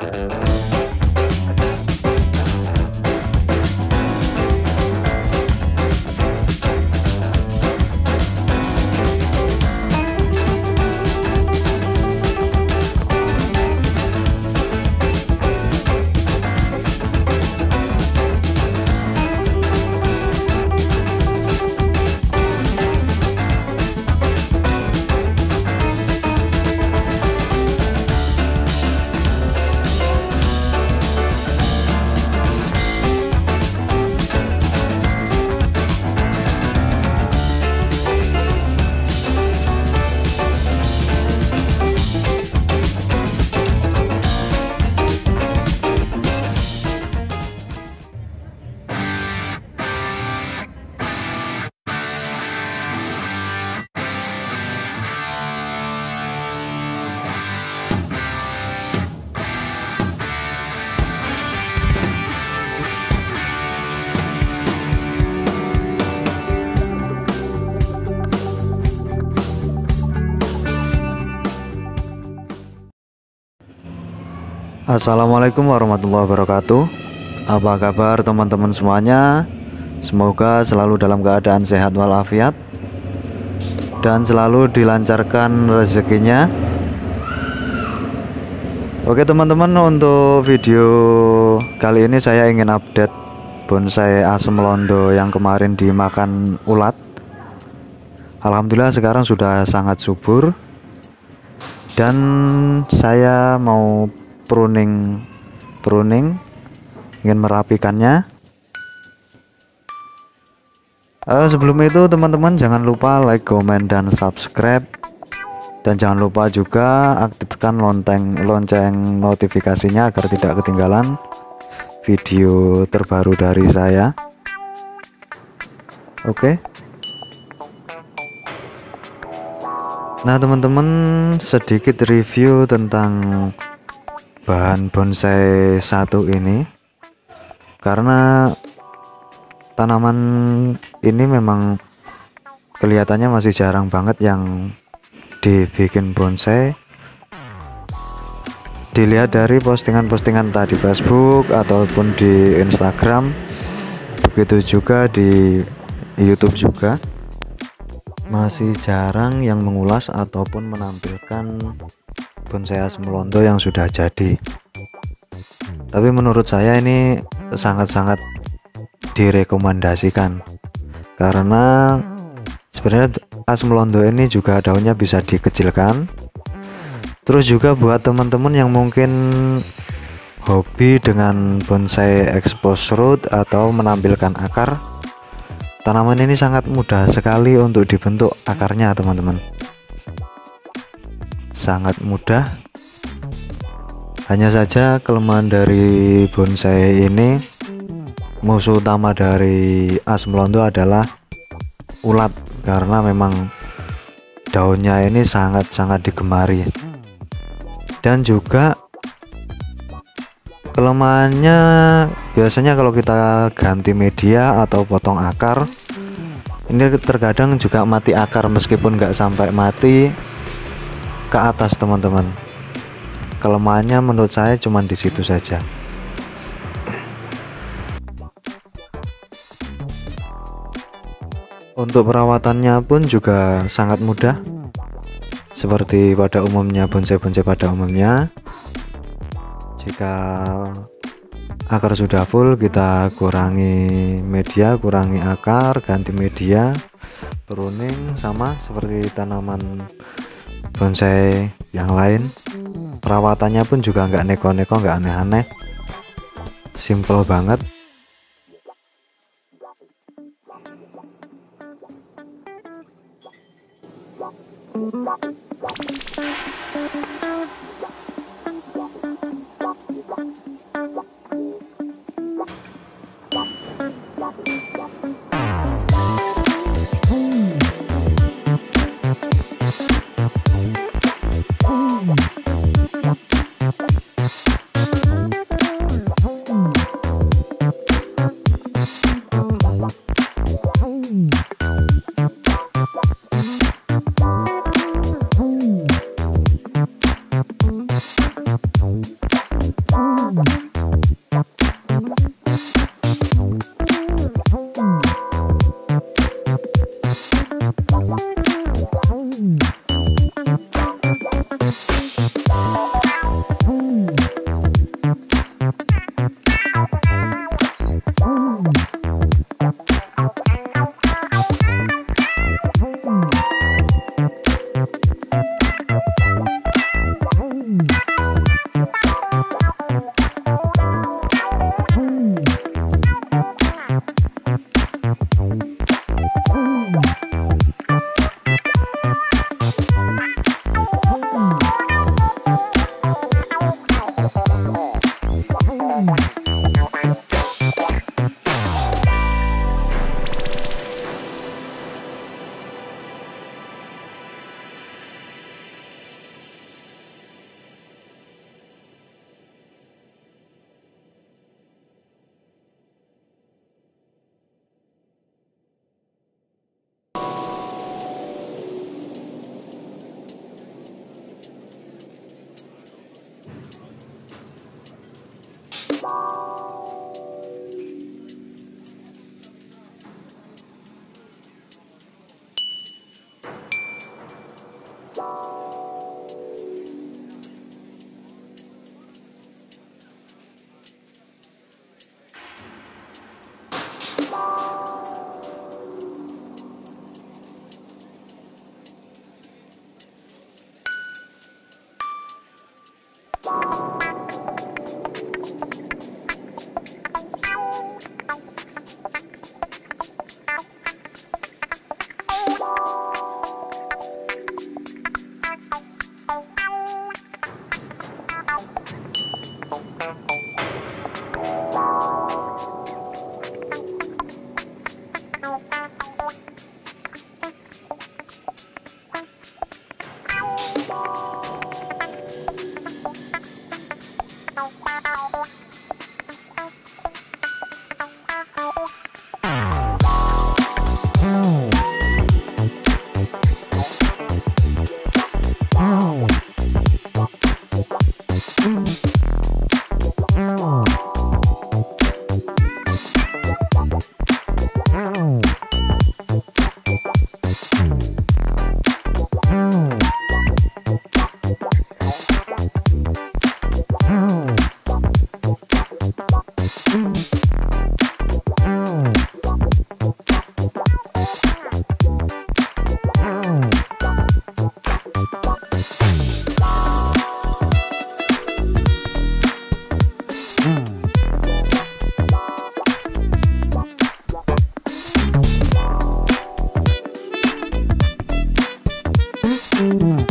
Assalamualaikum warahmatullahi wabarakatuh. Apa kabar teman-teman semuanya? Semoga selalu dalam keadaan sehat walafiat dan selalu dilancarkan rezekinya. Oke teman-teman, untuk video kali ini saya ingin update bonsai asem londo yang kemarin dimakan ulat. Alhamdulillah sekarang sudah sangat subur, dan saya mau pruning ingin merapikannya. Sebelum itu teman-teman jangan lupa like, comment, dan subscribe, dan jangan lupa juga aktifkan lonceng notifikasinya agar tidak ketinggalan video terbaru dari saya. Oke. Nah teman-teman, sedikit review tentang bahan bonsai satu ini, karena tanaman ini memang kelihatannya masih jarang banget yang dibikin bonsai. Dilihat dari postingan-postingan tadi Facebook ataupun di Instagram, begitu juga di YouTube juga, masih jarang yang mengulas ataupun menampilkan bonsai asem londo yang sudah jadi. Tapi menurut saya ini sangat-sangat direkomendasikan, karena sebenarnya asem londo ini juga daunnya bisa dikecilkan. Terus juga buat teman-teman yang mungkin hobi dengan bonsai expose root atau menampilkan akar, tanaman ini sangat mudah sekali untuk dibentuk akarnya teman-teman. Sangat mudah. Hanya saja kelemahan dari bonsai ini, musuh utama dari asem londo adalah ulat, karena memang daunnya ini sangat-sangat digemari. Dan juga kelemahannya biasanya kalau kita ganti media atau potong akar, ini terkadang juga mati akar, meskipun nggak sampai mati ke atas teman-teman. Kelemahannya menurut saya cuma di situ saja. Untuk perawatannya pun juga sangat mudah, seperti pada umumnya bonsai-bonsai pada umumnya. Jika akar sudah full, kita kurangi media, kurangi akar, ganti media, pruning, sama seperti tanaman bonsai yang lain. Perawatannya pun juga nggak neko-neko, nggak aneh-aneh, simple banget. Mm-hmm.